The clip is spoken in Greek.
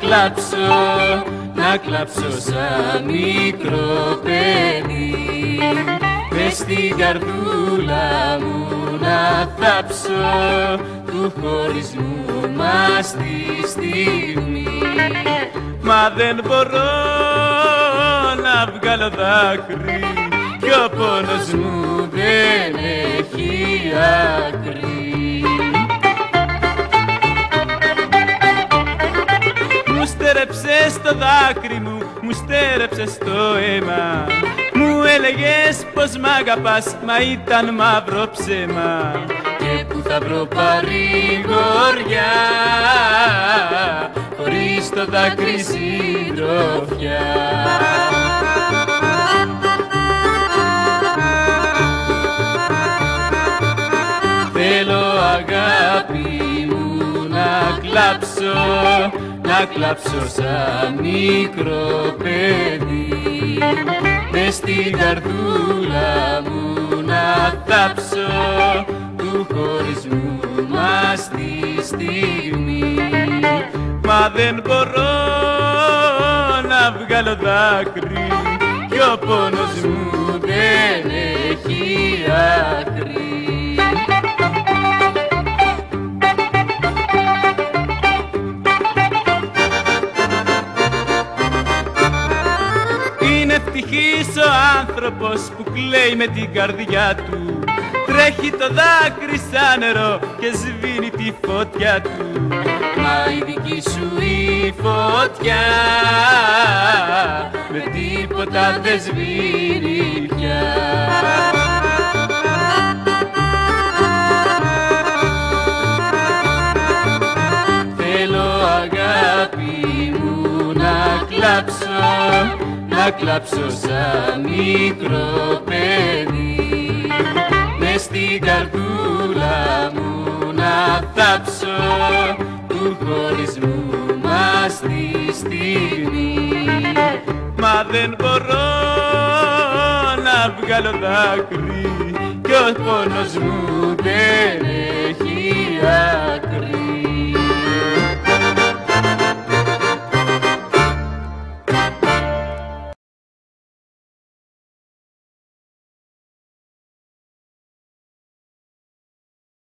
κλάψω σαν μικρό παιδί. Μες στην καρδούλα μου να θάψω του χωρισμού μας τη στιγμή. Μα δεν μπορώ να βγάλω δάκρυ κι ο πόνος μου δεν έχει άκρη. Μου στέρεψες το δάκρυ μου, μου στέρεψες το αίμα. Μου έλεγες πως μ' αγαπάς, μα ήταν μαύρο ψέμα. Και που θα βρω παρηγοριά χωρίς το δάκρυ συντροφιά. Θέλω αγάπη μου να κλάψω σαν μικρό παιδί. Μες στην καρδούλα μου να θάψω του χωρισμού μας τη στιγμή. Μα δεν μπορώ να βγάλω δάκρυ κι ο πόνος μου δεν έχει άκρη. Είναι ευτυχής ο άνθρωπος που κλαίει με την καρδιά του. Τρέχει το δάκρυ σαν νερό και σβήνει τη φωτιά του. Μα η δική σου η φωτιά με τίποτα δεν σβήνει πια. Θέλω αγάπη μου να κλάψω σαν μικρό παιδί. Μες στην καρδούλα μου να θάψω του χωρισμού μας τη στιγμή. Μα δεν μπορώ να βγάλω δάκρυ κι ο πόνος μου δεν έχει άκρη.